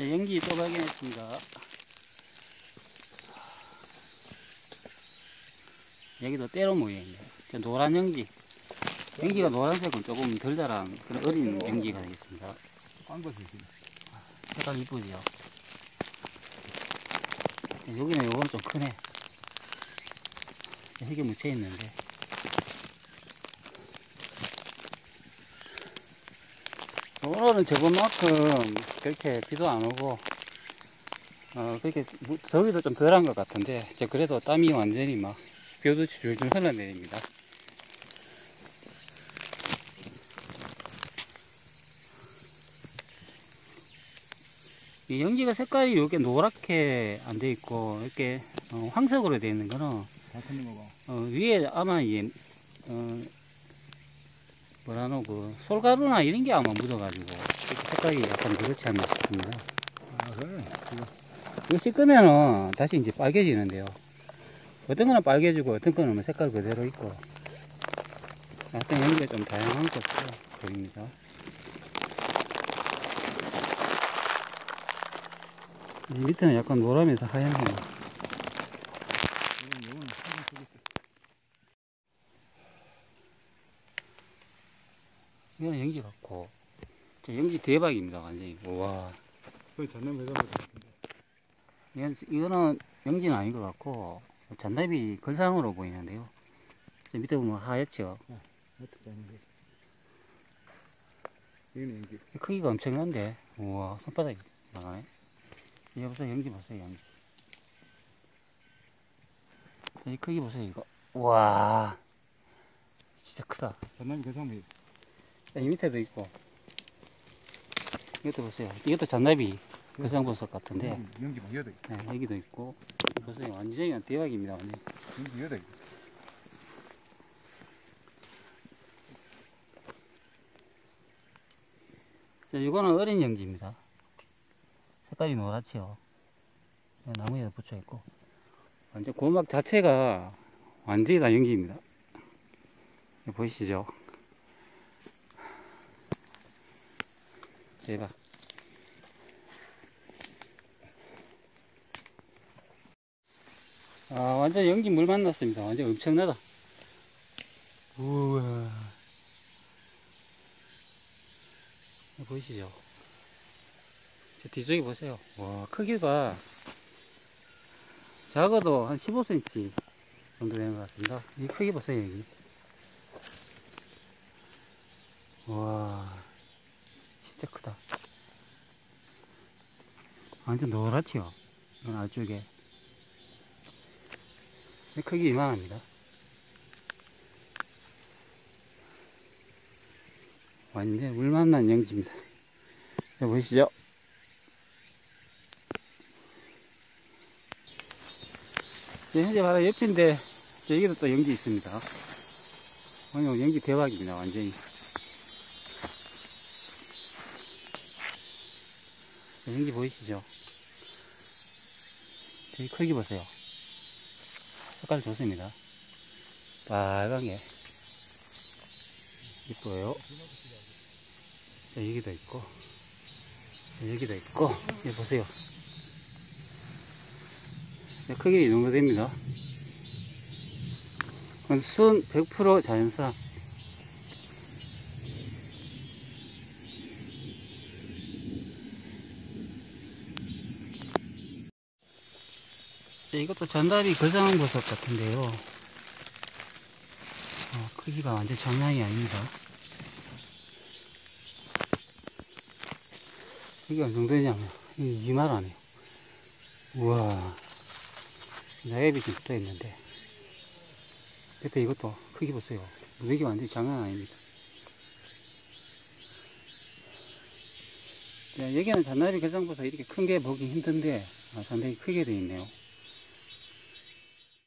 자, 연기 또 발견했습니다. 여기도 때로 모여있네요. 노란 연기. 연기가 노란색은 조금 덜 자란 그런 어린 연기가 되겠습니다. 색깔 이쁘죠? 여기는 요건 좀 크네. 흙에 묻혀 있는데. 오늘은 저번만큼 그렇게 비도 안 오고, 그렇게 더위도 좀 덜한 것 같은데, 그래도 땀이 완전히 막 벼듯이 줄줄 흘러내립니다. 이 연기가 색깔이 이렇게 노랗게 안 돼 있고, 이렇게 황석으로 되어 있는 거는, 위에 아마 이게, 뭐라노, 솔가루나 이런 게 아마 묻어가지고, 이렇게 색깔이 약간 그렇지 않나 싶습니다. 이거 씻으면은 다시 이제 빨개지는데요. 어떤 거는 빨개지고, 어떤 거는 색깔 그대로 있고, 하여튼 연기가 좀 다양한 것으로 보입니다. 밑에는 약간 노라면서 하얀색. 이거는 연기 같고, 연기 대박입니다, 완전히. 우와. 이거는 연기는 아닌 것 같고, 잔나비 걸상으로 보이는데요. 밑에 보면 하얗죠? 크기가 엄청난데, 우와, 손바닥이 나가네. 이거 보세요, 연기 보세요, 연기. 이 크기 보세요, 이거. 우와, 진짜 크다. 잔나비 걸상비. 이 밑에도 있고, 이것도 보세요. 이것도 잔나비 걸상버섯 같은데. 연기 많이 돼. 네, 여기도 있고. 보세요, 완전히 대박입니다, 완전히. 연기 돼. 자, 이거는 어린 연기입니다. 색깔이 노랗죠. 나무에 붙여 있고, 완전 고막 자체가 완전히 다 연기입니다. 보이시죠? 대박. 완전 연기 물 만났습니다. 완전 엄청나다. 우와. 보이시죠? 저 뒤쪽에 보세요. 와, 크기가 작아도 한 15cm 정도 되는 것 같습니다. 이 크기 보세요, 여기. 와, 진짜 크다. 완전 노랗지요? 이건 안쪽에. 크기 이만합니다. 완전 물 만난 연기입니다. 여기 보이시죠? 현재 바로 옆인데, 여기도 또 연기 있습니다. 오늘 연기 대박입니다, 완전히. 연기 보이시죠? 저기 크기 보세요. 색깔 좋습니다. 빨간게 이뻐요. 자, 여기도 있고, 여기도 있고, 여기 보세요. 크기 이 정도 됩니다. 순 100% 자연산. 이것도 잔다비 걸상버섯 같은데요. 크기가 완전 장난이 아닙니다. 이게 어느 정도 되냐면, 이만하네요. 우와. 나엽이 좀 붙어 있는데. 옆에 이것도 크기 보세요. 무더기 완전 장난 아닙니다. 여기는 잔나비 걸상버섯 이렇게 큰 게 보기 힘든데, 상당히 크게 되어 있네요.